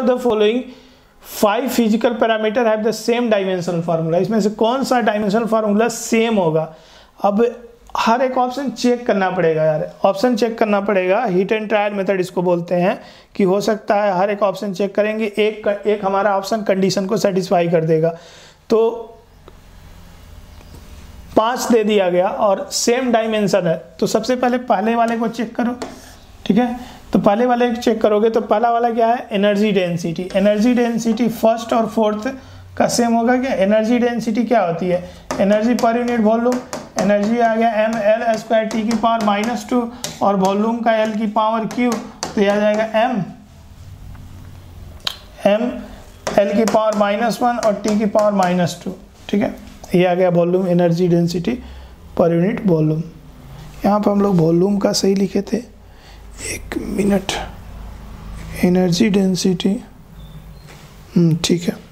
Of the following 5 physical parameter have the same dimensional formula, इसमें से कौन सा डायमेंशनल फार्मूला सेम होगा। अब हर एक ऑप्शन चेक करना पड़ेगा यार, ऑप्शन चेक करना पड़ेगा, हिट एंड ट्रायल मेथड इसको बोलते हैं, कि हो सकता है हर एक ऑप्शन चेक करेंगे, एक हमारा ऑप्शन कंडीशन को सेटिस्फाई कर देगा। तो 5 दे दिया गया और सेम डायमेंशन है, तो सबसे पहले वाले को चेक करो, ठीक है। तो पहले वाले को चेक करोगे तो पहला वाला क्या है, energy density. Energy density first और फोर्थ का सेम होगा क्या। एनर्जी डेंसिटी क्या होती है, एनर्जी पर यूनिट वॉल्यूम, एनर्जी आ गया ml² T की पावर -2 और वॉल्यूम का L की पावर Q, तो यह आ जाएगा m L की पावर -1 और T की पावर -2, ठीक है। ये आ गया volume, energy density per unit volume. यहाँ पर हम लोग वॉल्यूम का सही लिखे थे, 1 मिनट, एनर्जी डेंसिटी, ठीक है।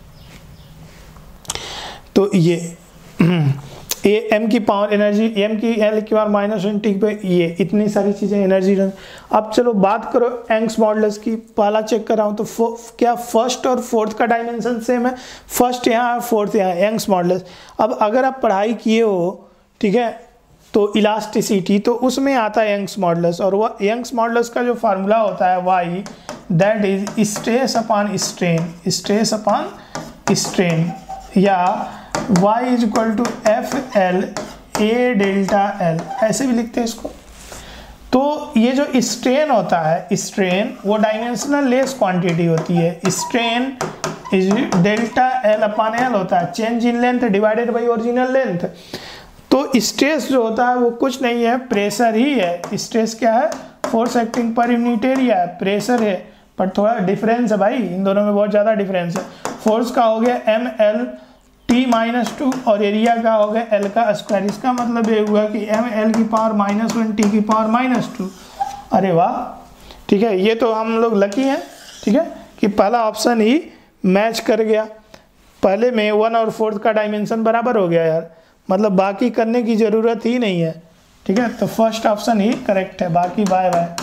तो ये एम की पावर एनर्जी, एम की एल की पावर -1 टी पे, ये इतनी सारी चीज़ें एनर्जी। अब चलो बात करो यंग्स मॉडुलस की, पहला चेक कर रहा हूँ तो क्या फर्स्ट और फोर्थ का डायमेंशन सेम है, फर्स्ट यहाँ है फोर्थ यहाँ, यंग्स मॉडुलस। अब अगर आप पढ़ाई किए हो, ठीक है, तो इलास्टिसिटी, तो उसमें आता है यंग्स मॉडुलस, और वह यंग्स मॉडुलस का जो फार्मूला होता है Y, that is stress upon strain, stress upon strain, या y is equal to F L A delta L, ऐसे भी लिखते हैं इसको। तो ये जो स्ट्रेन होता है, स्ट्रेन वो डायमेंशनल लेस क्वांटिटी होती है, strain is delta L upon L होता है, change in length divided by original length. तो स्ट्रेस जो होता है वो कुछ नहीं है, प्रेशर ही है। स्ट्रेस क्या है, force acting per unit area है, प्रेशर है, पर थोड़ा डिफरेंस है भाई, इन दोनों में बहुत ज़्यादा डिफरेंस है। फोर्स का हो गया ml T-2 और एरिया का हो गया L का स्क्वायर। इसका मतलब ये हुआ कि ml की पावर -1 T की पावर -2। अरे वाह, ठीक है, ये तो हम लोग लकी हैं, ठीक है, कि पहला ऑप्शन ही मैच कर गया। पहले में 1 और 4 का डायमेंशन बराबर हो गया यार, मतलब बाकी करने की ज़रूरत ही नहीं है, ठीक है। तो फर्स्ट ऑप्शन ही करेक्ट है, बाकी बाय बाय।